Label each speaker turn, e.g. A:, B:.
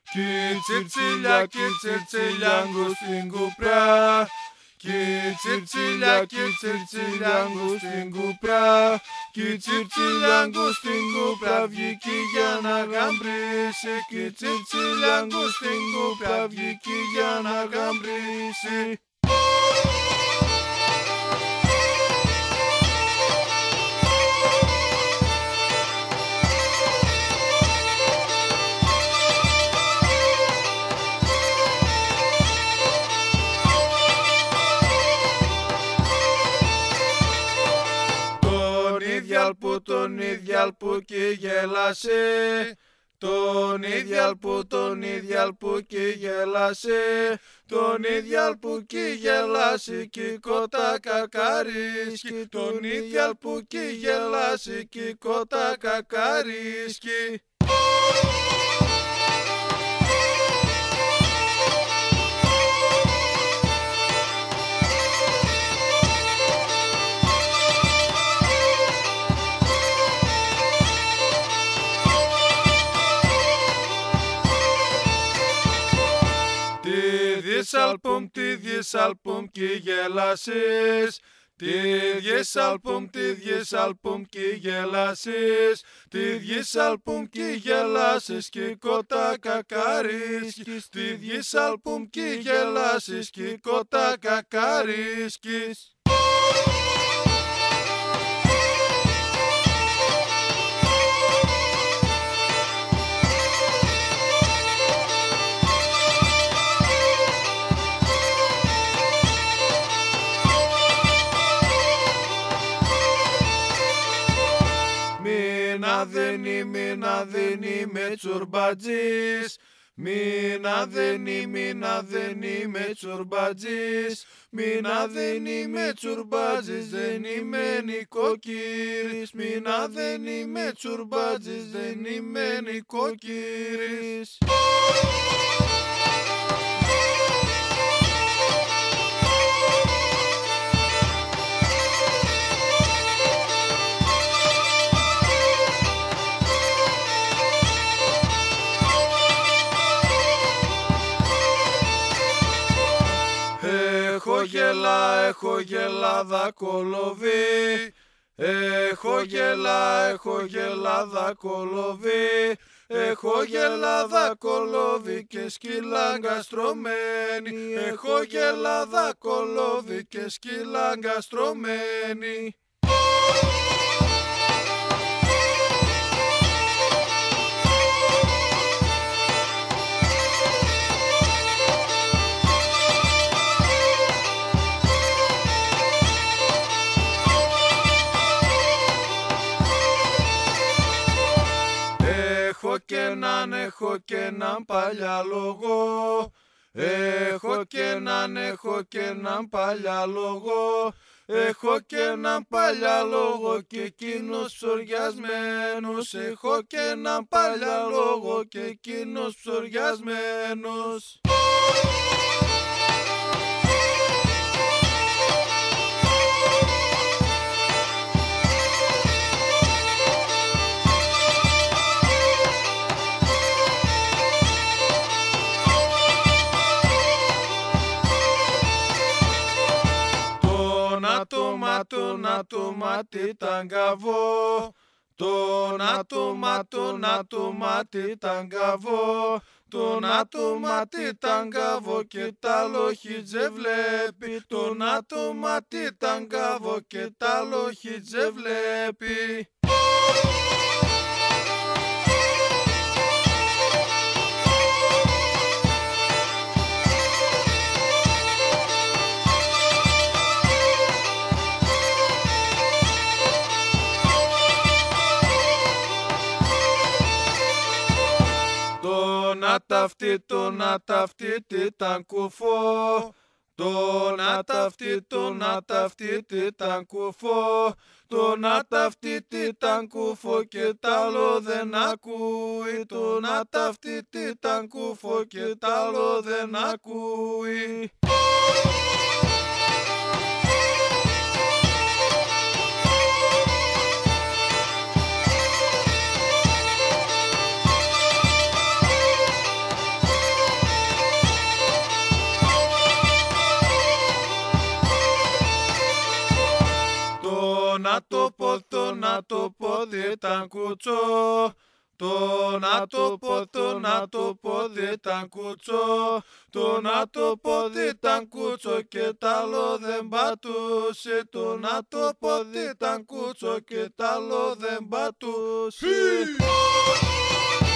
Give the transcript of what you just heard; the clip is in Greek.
A: Κι τσιρτσιλιάγκου στην κουπρά. Κι τσιρτσιλιάγκου στην κουπρά. Κι τσιρτσιλιάγκου στην κουπρά βγήκε για να γαμπρίσει. Κι τσιρτσιλιάγκου στην κουπρά βγήκε για να γαμπρίσει. Τον Ιδιάλπου και γέλασε. Τον Ιδιάλπου και γέλασε. Τον Ιδιάλπου και γέλασε και κότα κακαρίσκει. Τον Ιδιάλπου και γέλασε και κότα κακαρίσκει. Τη διεσάλπομ και γέλασες. Τη διεσάλπομ και γέλασες. Τη διεσάλπομ και γέλασες και κότα κακαρίσκεις. Τη διεσάλπομ και γέλασες και κότα κακαρίσκεις. Μήνα δεν είμαι τσουρμπατζής. Μήνα δεν είμαι τσουρμπατζής. Μήνα δεν είμαι τσουρμπατζής, δεν είμαι νοικοκύρης. Μήνα δεν είμαι τσουρμπατζής, δεν είμαι νοικοκύρης. Έχω γελάδα κολοβή. Έχω γελάδα κολοβή. Έχω γελάδα κολοβή και σκύλα γκαστρωμένη. Έχω γελάδα κολοβή και σκύλα γκαστρωμένη. Έχω και έναν παλιάλογο. Έχω και έναν παλιάλογο. Έχω και έναν παλιάλογο και εκείνος ψωριασμένος. Έχω και έναν παλιάλογο και εκείνος ψωριασμένος. Τον ατομάτι ήταν καβό. Τον ατομάτι ήταν καβό. Τον ατομάτι ήταν καβό και τα λοχίτζε βλέπει. Τον ατομάτι ήταν καβό και τα λοχίτζε βλέπει. Τον αταυτί ήταν κουφό. Τον αταυτί ήταν κουφό. Τον αταυτί ήταν κουφό και τ' άλλο δεν ακούει. Τον αταυτί ήταν κουφό και τ' άλλο δεν ακούει. δεν ήταν κουτσό. Το να το πω δεν ήταν κουτσό. Το να το πω δεν ήταν κουτσό και τ' άλλο δεν πατούσε. Το να το πω δεν ήταν κουτσό και τ' άλλο δεν πατούσε.